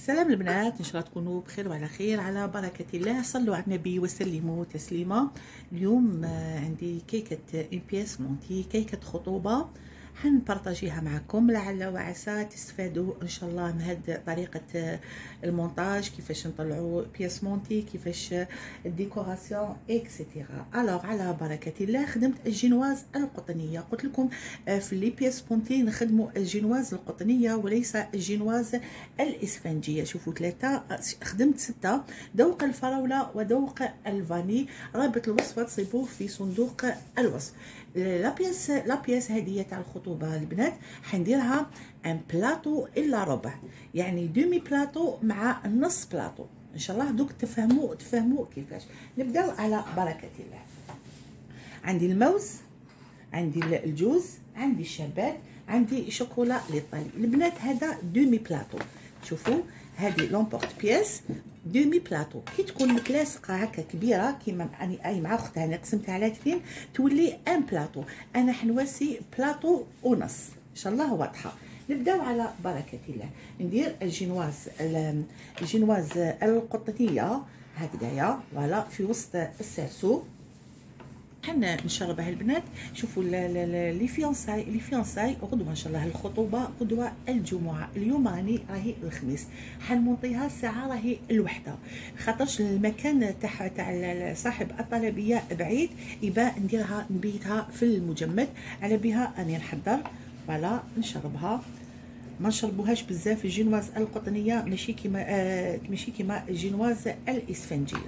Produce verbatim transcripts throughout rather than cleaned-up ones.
سلام البنات، ان شاء الله تكونوا بخير وعلى خير على بركه الله. صلوا على النبي وسلموا تسليما. اليوم عندي كيكه اون بياس مونتي، كيكه خطوبه حنبارطاجيها معكم، لعل وعسى تستفادوا ان شاء الله من هذه طريقه المونتاج، كيفاش نطلعوا بياس مونتي، كيفاش الديكوراسيون اكسيتيرا. الوغ على بركه الله خدمت الجينواز القطنيه. قلت لكم في لي بياس مونتي نخدموا الجينواز القطنيه وليس الجينواز الاسفنجيه. شوفوا ثلاثه، خدمت سته، ذوق الفراوله وذوق الفاني. رابط الوصفه تصيبوه في صندوق الوصف. لا بياس لا بياس هديه تاع الخطوبه البنات حنديرها ان بلاطو الا ربع، يعني دومي بلاطو مع نص بلاطو ان شاء الله. دوك تفهموا تفهموا كيفاش. نبداو على بركه الله. عندي الموز، عندي الجوز، عندي الشبات، عندي شوكولا ليطالي. البنات هذا دومي بلاطو. شوفوا هذه لومبورت بياس دومي بلاطو. كي تكون متلاصقه هكا كبيره كيما اني اي مع اختها انا قسمتها على اثنين تولي ان بلاطو. انا حنواسي بلاطو ونص ان شاء الله واضحه. نبداو على بركه الله. ندير الجينواز الجينواز القطنيه هكذايا فوالا في وسط الساسو. حنا نشربها البنات. شوفوا لي فيونساي لي فيونساي غدوه ان شاء الله الخطوبه غدوه الجمعه. اليوم راني راهي الخميس، حنمونطيها الساعه راهي الوحده، خاطرش المكان تاع تاع صاحب الطلبيه بعيد، يبا نديرها نبيتها في المجمد. على بها اني نحضر فوالا نشربها. ما نشربوهاش بزاف الجينواز القطنيه، ماشي كيما آه ماشي كيما الجينواز الاسفنجيه.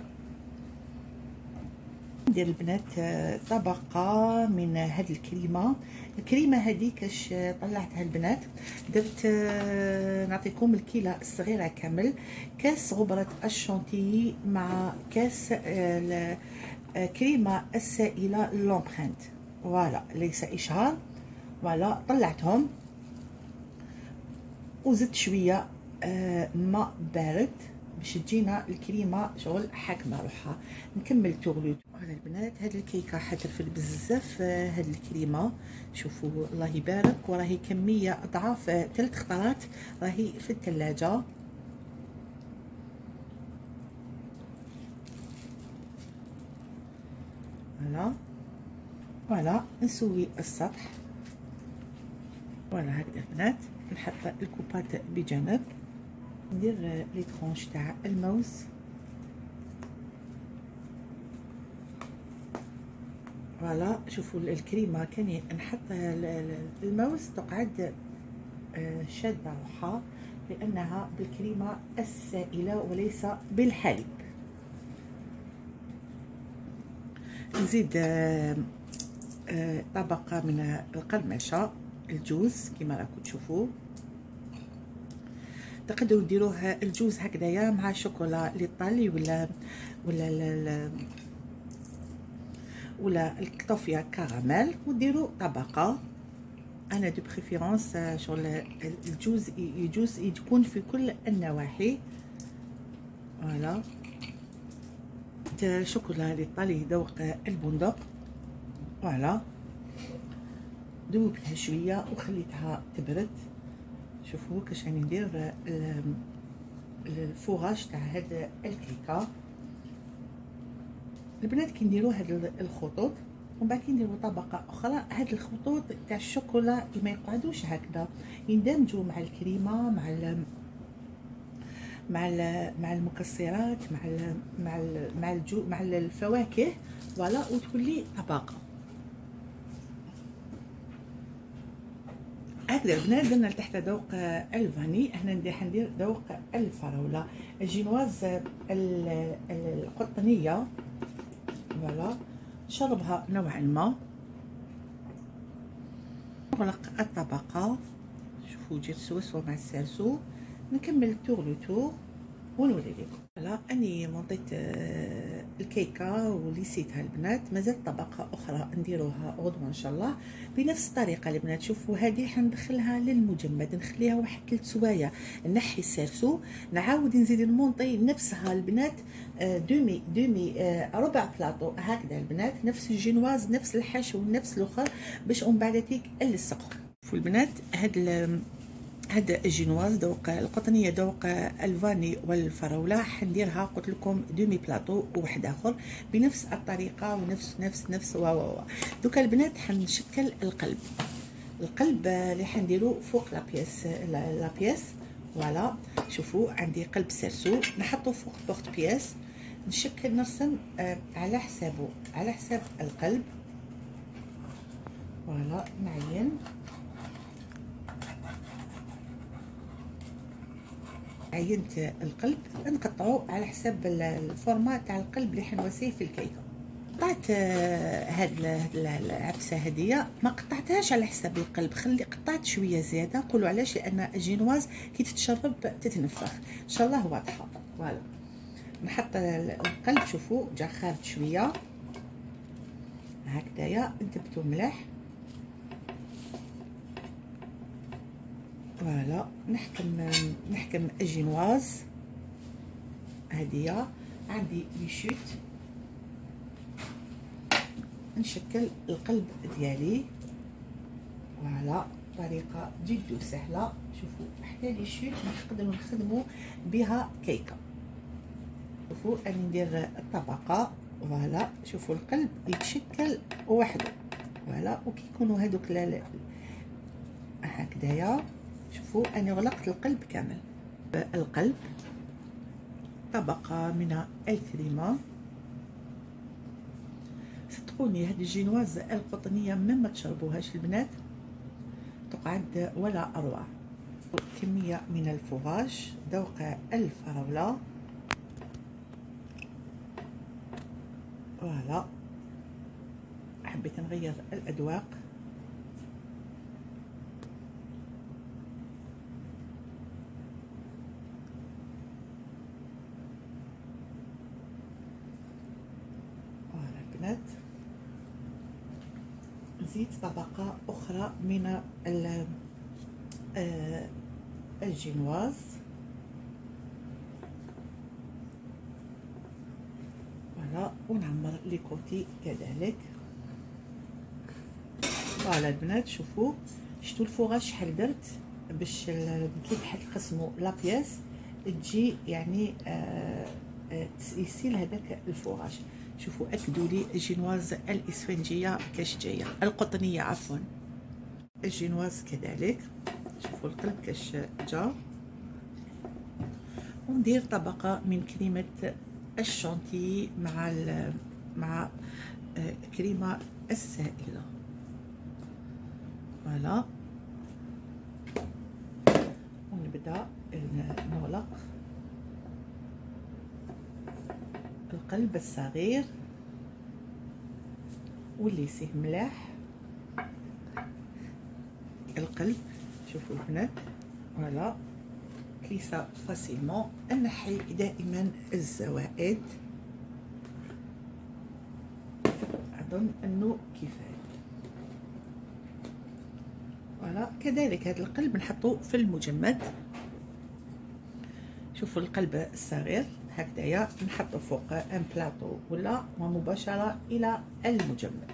ندير البنات طبقه من هاد الكريمه. الكريمه هذه كاش طلعتها البنات درت نعطيكم الكيله الصغيره كامل، كاس غبره الشونتيي مع كاس الكريمه السائله لومبرينت فوالا ليس اشهار. فوالا طلعتهم وزدت شويه ماء بارد باش تجينا الكريمه شغل حاكمه روحها. نكمل تغليت على البنات. هاد الكيكه حترفد بزاف هاد الكريمه. شوفوا الله يبارك، وراهي كميه اضعاف ثلاث خطرات راهي في الثلاجه. فوالا فوالا نسوي السطح فوالا هكذا البنات. نحط الكوبات بجانب، ندير لي ترونش تاع الموز فوالا. شوفوا الكريمه كاني نحط الموز تقعد شاده روحها لانها بالكريمه السائله وليس بالحليب. نزيد طبقه من القرمشه الجوز كما راكم تشوفوا. تقدروا ديروه الجوز هكذايا مع شوكولا ليطالي ولا ولا ولا, ولا الكطوفيا كراميل وديروا طبقه. انا دو بريفيرونس شغل الجوز يجوز يكون في كل النواحي فوالا. شوكولا ليطالي ذوق البندق فوالا. ذوبتها شويه وخليتها تبرد. شوفوا كاش راني ندير الفوغاج تاع هاد الكيكه. البنات كي نديروا هاد الخطوط ومن بعد كي نديروا طبقه اخرى، هاد الخطوط تاع الشوكولا ما يقعدوش هكذا، يندمجوا مع الكريمه مع ال مع ال مع المكسرات مع ال مع ال مع الجو مع الفواكه فوالا، وتولي طبقه هكذا البنات. درنا لتحت ذوق الفاني، هنا حندير ذوق الفراوله. الجينواز القطنيه فوالا نشربها نوعا ما. نغلق الطبقه. شوفوا جات سوسوه مع الساسو. نكمل تور لو تور ونولي لكم. فوالا اني مونطيت الكيكه وليسيتها البنات. مازال طبقه اخرى نديروها غدوه ان شاء الله بنفس الطريقه البنات. شوفوا هذه حندخلها للمجمد، نخليها واحد ثلاث سوايع، نحي الساسو، نعاود نزيد نمونطي نفسها البنات دومي دومي ربع بلاطو هكذا البنات، نفس الجينواز نفس الحشو نفس الاخر باش من بعد تيك نلصقهم. شوفوا البنات هاد هاد الجينواز دوق القطنيه دوق الفاني والفراوله حنديرها قلت لكم دومي بلاطو وواحد اخر بنفس الطريقه ونفس نفس نفس و و دوكا البنات حنشكل القلب. القلب اللي حنديرو فوق لابيس لابيس فوالا. شوفوا عندي قلب سيرسو نحطو فوق بورت بياس، نشكل نرسم آه على حسابه على حساب القلب فوالا. نعين عينت القلب نقطعو على حساب الفورما تاع القلب اللي حنواسيه في الكيكه. قطعت هاد العبسه هديه ما قطعتهاش على حساب القلب، خلي قطعت شويه زياده. قولوا علاش؟ لان الجينواز كي تتشرب تتنفخ. ان شاء الله واضحه فوالا. نحط القلب شوفوا جا خارج شويه هكذايا، نثبتو مليح فوالا. نحكم نحكم الجينواز هديه. عندي لي شوت نشكل القلب ديالي فوالا بطريقه جد سهله. شوفوا حتى لي شوت نقدروا نخدموا بها كيكه. شوفوا راني ندير الطبقه فوالا. شوفوا القلب يتشكل وحده فوالا، وكيكونوا هذوك هكذايا. شوفوا انا غلقت القلب كامل. القلب طبقه من الكريمه. صدقوني هاد الجينواز القطنيه ما تشربوهاش البنات تقعد ولا اروع. كميه من الفواج ذوق الفراوله فوالا. حبيت نغير الاذواق فوالا البنات. نزيد طبقه اخرى من الجينواز فوالا، ونعمر لي كوتي كذلك فوالا البنات. شوفوا شفتوا الفوغاج شحال درت باش كي بحال قسموا لابياس تجي يعني آه آه يسيل هذاك الفوغاج. شوفوا اكدوا لي الجينواز الاسفنجيه كاش جايه، القطنيه عفوا. الجينواز كذلك شوفوا القلب كاش جا. وندير طبقه من كريمه الشونتي مع مع كريمه السائله فوالا. ونبدا نغلق القلب الصغير واللي سيه ملاح. القلب شوفوا البنات فوالا كليسا فاسيلمون. نحي دائما الزوائد، اظن انه كفايه فوالا. كذلك هذا القلب نحطه في المجمد. شوفوا القلب الصغير هكذايا نحطه فوق ان بلاطو ولا ومباشره الى المجمد.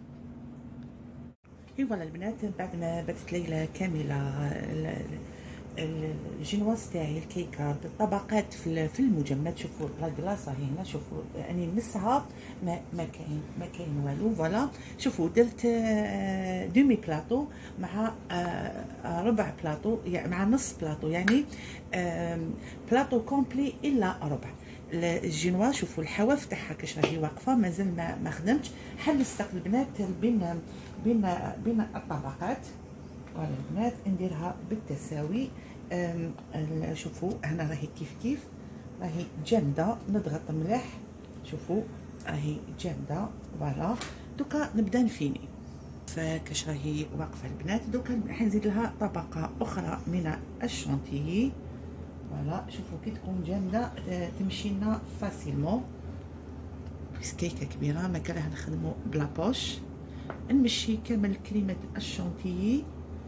اي فوالا البنات بعد ما باتت ليله كامله الجينواز تاعي الكيكه بالطبقات في المجمد. شوفوا لا كلاصه هنا، شوفوا اني نمسها ما ما كاين ما كاين والو فوالا. شوفوا درت دومي بلاطو مع ربع بلاطو يعني مع نص بلاطو يعني بلاطو كومبلي الا ربع. الجينوا شوفوا الحواف تاعها كاش راهي واقفه مازال ما ما خدمتش. حنلصق البنات بين بين بين الطبقات فوالا البنات نديرها بالتساوي. شوفوا هنا راهي كيف كيف راهي جامده. نضغط مليح شوفوا راهي جامده فوالا. دوكا نبدا نفيني فكاش راهي واقفه البنات. دوكا حنزيد لها طبقه اخرى من الشونتيي فوالا. شوفوا كي تكون جامده تمشي لنا فاسيلمون. كيكه كبيره ما كان نخدموا بلا بوش. نمشي كامل كريمه الشونتيي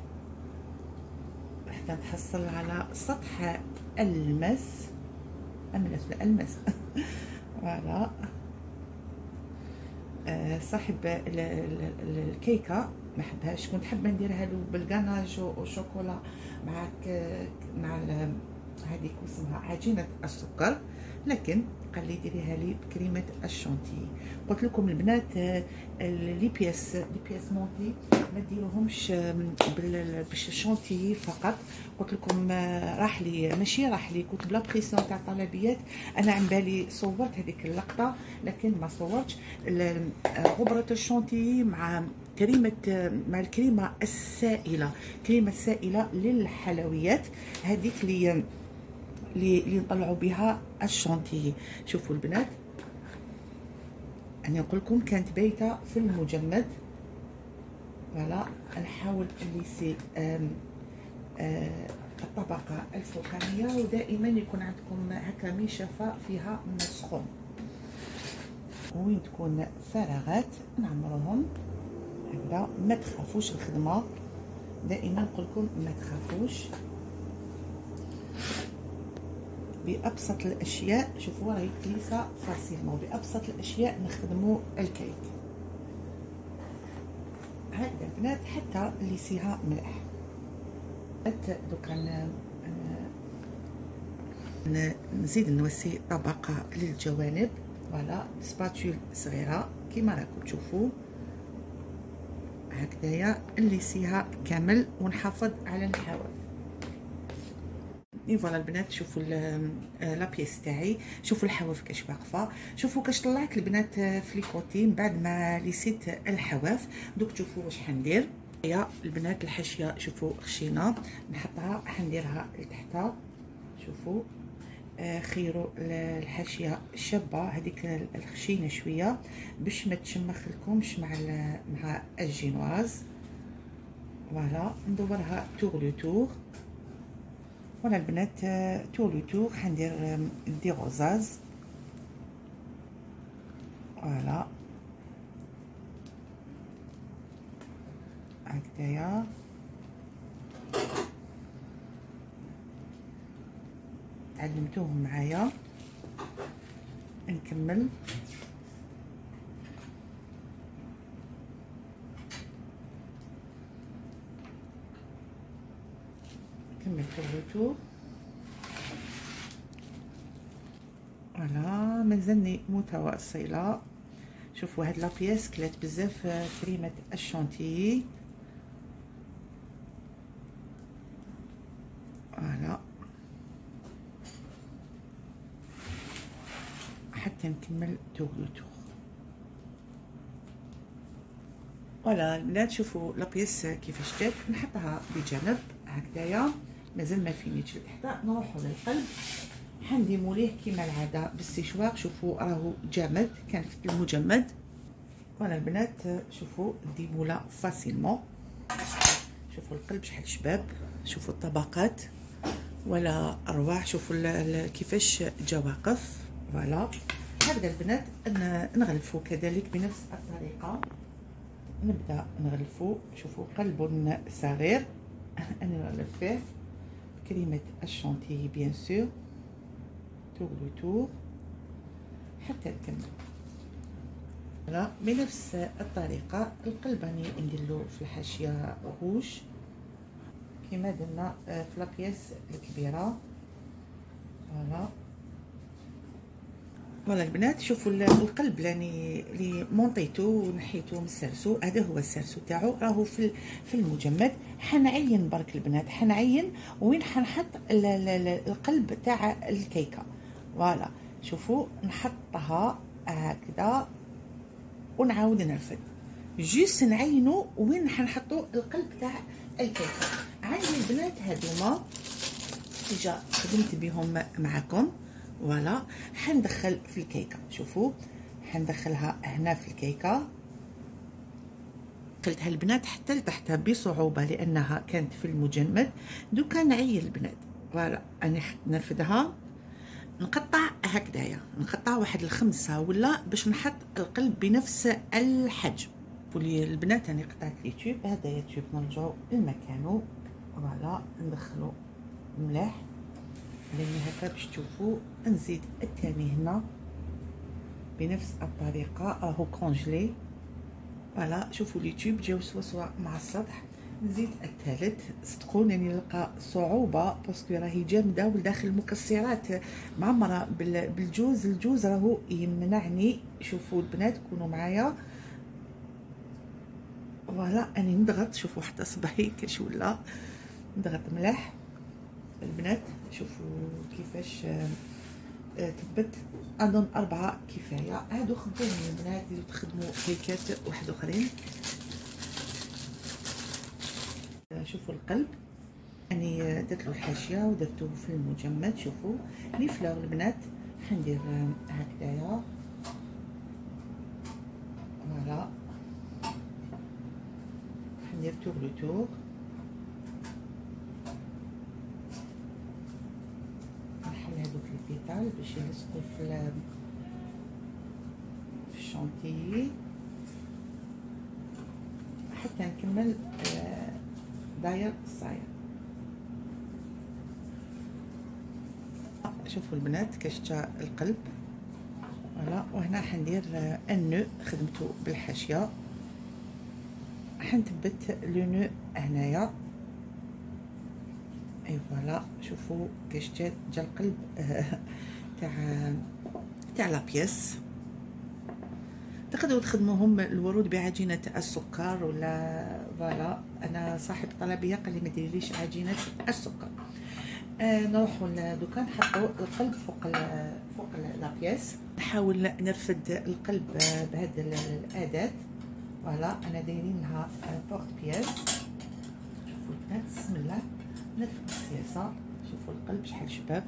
حتى نتحصل على سطح المس المس المس فوالا. صاحب الكيكه ما حبهاش، كنت حابه نديرها له بالغاناج وشوكولا مع مع هذيك اسمها عجينه السكر، لكن قال لي ديريها لي بكريمه الشونتي. قلت لكم البنات لي بياس لي بياس مونتي ما ديروهمش بالشونتي فقط. قلت لكم راح لي ماشي راح لي كنت بلا بريسيون تاع طلبيات، انا عن بالي صورت هذيك اللقطه لكن ما صورتش غبره الشونتي مع كريمه مع الكريمه السائله، كريمه سائله للحلويات هذيك اللي اللي نطلعوا بها الشونتي. شوفوا البنات انا نقول لكم كانت بايته في المجمد، فوالا نحاول نليسي الطبقه الفوقانيه، ودائما يكون عندكم هكا مشافه فيها من السخون، وين تكون فراغات نعمروهم هكذا. ما تخافوش الخدمه، دائما نقول لكم ما تخافوش بأبسط الأشياء. شوفوا راهي كليسة فاسيلمون، بأبسط الأشياء نخدموا الكيك هكذا البنات حتى ليسيها مليح. دوكا نزيد نوسي طبقة للجوانب، فوالا سباتول صغيرة كيما راكم تشوفوا هكذايا نليسيها كامل ونحافظ على الحواف. اي فوالا البنات شوفوا لابيس تاعي، شوفوا الحواف كاش واقفه، شوفوا كاش طلعت البنات في لي كوتي من بعد ما ليسيت الحواف. دوك تشوفوا واش حندير يا البنات. الحاشيه شوفوا خشينه، نحطها حنديرها لتحت. شوفوا آه خيروا الحاشيه الشابه هذيك الخشينه شويه باش ما تشمخ لكمش مع مع الجينواز. فوالا ندورها تور لو تور. فوالا البنات تور لو تور حندير دي غوزاز. فوالا هكذايا تعلمتوهم معايا. نكمل نكمل تور. فوالا مازالني متواصله. شوفوا هاد لابياس كلات بزاف كريمه الشونتي. فوالا حتى نكمل تور لو تور. فوالا البنات شوفوا لابياس كيفاش جات، نحطها بجانب هكذايا. مازال ما فينيتش لتحت. نروحوا للقلب حنديمو ليه كيما العاده بالسيشوار. شوفوا راهو جامد كان في المجمد. فوالا البنات شوفوا ديمو لا فاسيلمون. شوفوا القلب شحال شباب، شوفوا الطبقات ولا اروع. شوفوا كيفاش جا واقف. فوالا هكذا البنات نغلفو كذلك بنفس الطريقه. نبدا نغلفو. شوفوا قلب صغير انا نغلف فيه كريمه الشونتي بيان سور تور لو تور حتى نكمل. فوالا بنفس الطريقه القلب راني ندير له في الحاشيه روج كيما درنا في لابياس الكبيره. فوالا فوالا البنات شوفوا القلب راني لي مونطيتو ونحيتو من السرسو. هذا هو السرسو تاعو راهو في في المجمد. حنعين برك البنات، حنعين وين حنحط القلب تاع الكيكه. فوالا شوفوا نحطها هكذا ونعاود نرفد جوست نعينو وين حنحطو القلب تاع الكيكه. عندي البنات هذوما ديجا خدمت بهم معكم. فوالا حندخل في الكيكه. شوفوا حندخلها هنا في الكيكه. دخلتها البنات حتى لتحتها بصعوبه لانها كانت في المجمد. دوكا نعيل البنات. فوالا انا نرفدها نقطع هكذايا، نقطع واحد الخمسه ولا باش نحط القلب بنفس الحجم. ولي البنات راني قطعت لي تيوب. هذايا تيوب نرجعو لمكانو. فوالا ندخلو مليح لاني هكا باش تشوفوا. نزيد الثاني هنا بنفس الطريقه راهو كونجلي. فوالا شوفوا اليوتيوب جاو سوا سوا مع السطح. نزيد الثالث، صدقوني راني نلقى صعوبه باسكو راهي جامده وداخل المكسرات معمره بالجوز. الجوز راهو يمنعني. شوفوا البنات كونوا معايا. فوالا اني نضغط، شوفوا حتى صبعي كاش ولا نضغط ملاح. البنات شوفوا كيفاش تبت. اظن اربعه كفايه. هادو خدوهم البنات اللي تخدموا كيكات واحد اخرين. شوفوا القلب اني درت له الحاشيه ودرته في المجمد. شوفوا لي فلاور البنات حندير هكذايا. فوالا حندير تور لو تور. نحل هذوك البيتال باش يلصقوا في في الشونتيي حتى نكمل داير الصاير. شوفوا البنات كاش جا القلب. فوالا وهنا حندير النو خدمته بالحاشيه. حنثبت لو نو هنايا. اي فوالا شوفوا كاش جا جا القلب تاع تاع لا بياس. تقدروا تخدموهم الورود بعجينه السكر ولا فوالا. انا صاحب طلبيه قال لي ما ديريش عجينه السكر. آه نروحوا دوكا نحطوا القلب فوق فوق لابياس. نحاول نرفد القلب بهذه الاداه. فوالا انا دايرين لها بورت بياس. شوفوا البنات بسم الله نرفد السياسه. شوفوا القلب شحال شباب.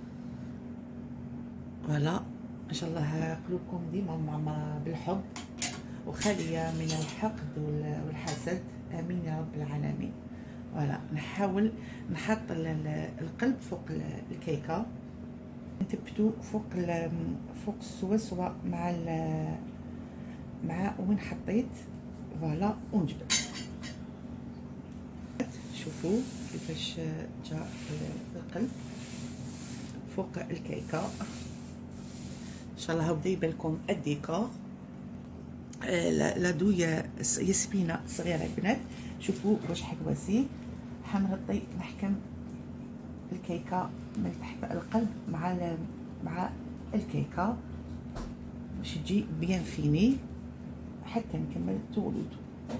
فوالا ما شاء الله قلوبكم ديما معمره بالحب وخاليه من الحقد والحسد. امين يا رب العالمين. فوالا نحاول نحط القلب فوق الكيكه. نثبتو فوق فوق السواسوا مع مع وين حطيت. فوالا ونجبد. شوفوا كيفاش جا القلب فوق الكيكه. ان شاء الله بدا يبان لكم الديكور. آه لا دويه ياسمينه صغيره البنات. شوفوا واش حلواسي. حنغطي نحكم الكيكه من تحت القلب مع مع الكيكه باش تجي بيان فيني حتى نكمل تولدو.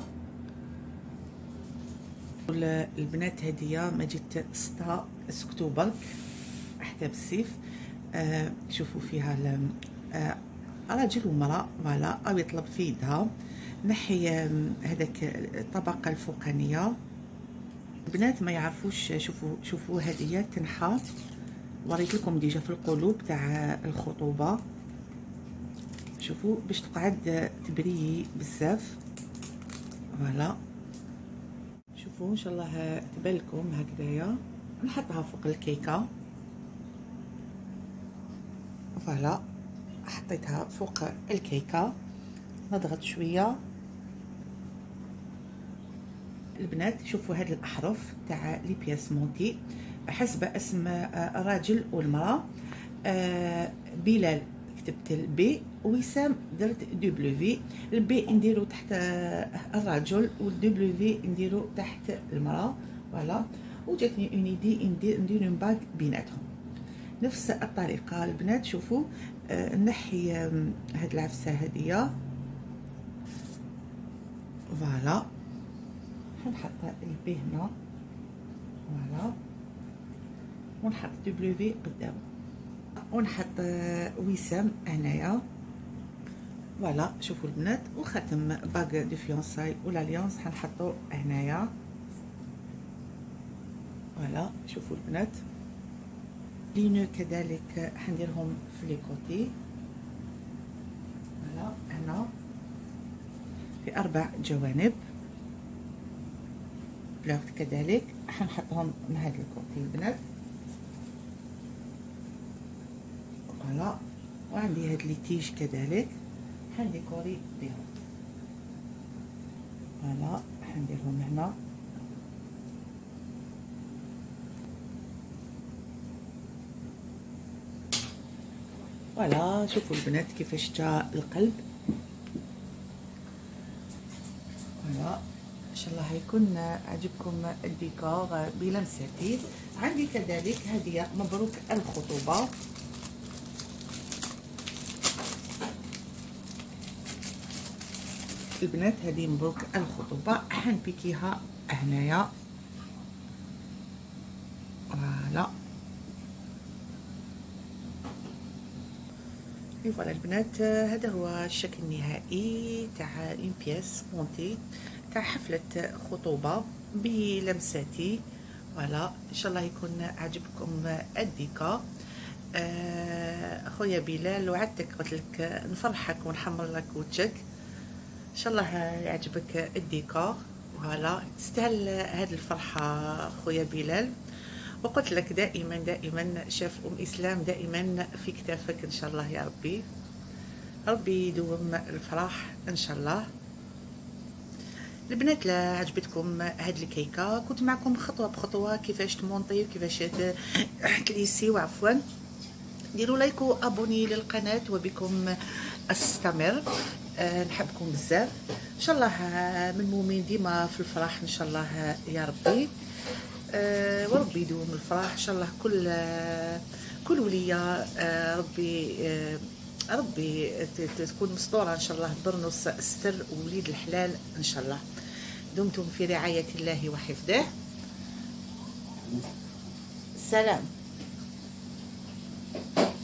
البنات هديه ما جيت ستة اكتوبر حتى بالسيف. آه شوفوا فيها آه راجل ومراه. فوالا او يطلب في يدها. نحي هذاك الطبقه الفوقانيه. البنات ما يعرفوش. شوفوا شوفوا هذه تنحى. وريت لكم ديجا في القلوب تاع الخطوبه. شوفوا باش تقعد تبري بزاف. فوالا شوفوا ان شاء الله تبان لكم هكذايا. نحطها فوق الكيكه. فوالا حطيتها فوق الكيكه. نضغط شويه. البنات شوفوا هاد الاحرف تاع لي بياس مونتي حسب اسم الراجل والمراه. آه بلال كتبت البي، وسام درت دبليو. البي نديرو تحت الرجل والدبليو نديرو تحت المراه. فوالا وجاتني اون ايدي ندير ندير اون باك بيناتهم نفس الطريقه. البنات شوفوا آه نحي هاد العفسه هاديه. فوالا حنحط البي هنا. فوالا ونحط دبليو قدام ونحط وسام هنايا. فوالا شوفوا البنات وخاتم باغ دو فيونساي ولا ليونس حنحطو هنايا. فوالا شوفوا البنات لينو كذلك حنديرهم في لي كوتي. فوالا هنا في اربع جوانب. بلاغت كذلك حنحطهم من هذا الكوتي البنات. فوالا وعندي هاد لي تيج كذلك حنديكوري بهم. فوالا حنديرهم هنا. فوالا شوفوا البنات كيفاش جا القلب. ان شاء الله هيكون عجبكم الديكور بلمساتي. عندي كذلك هديه مبروك الخطوبه، البنات هذه مبروك الخطوبه حنبيكيها هنايا. فوالا فوالا البنات، هذا هو الشكل النهائي تاع اون بياس مونتي تاع حفله خطوبه بلمساتي. فوالا ان شاء الله يكون عجبكم الديكور. آه خويا بلال وعدتك قلت لك نفرحك ونحمر لك وجهك، ان شاء الله يعجبك الديكور. فوالا تستاهل هذه الفرحه خويا بلال، وقلت لك دائما دائما شاف ام اسلام دائما في كتافك ان شاء الله. يا ربي ربي يدوم الفرح ان شاء الله. البنات لا عجبتكم هاد الكيكه، كنت معكم خطوه بخطوه كيفاش تمونطي وكيفاش تليسيو. عفوا ديروا لايك وابوني للقناه وبكم استمر. أه نحبكم بزاف ان شاء الله، من مؤمن ديما في الفرح ان شاء الله يا ربي. أه وربي يدوم الفرح ان شاء الله. كل أه كل وليه أه ربي أه ربي تكون مستوره ان شاء الله، برنص ستر ووليد الحلال ان شاء الله. دمتم في رعايه الله وحفظه. سلام.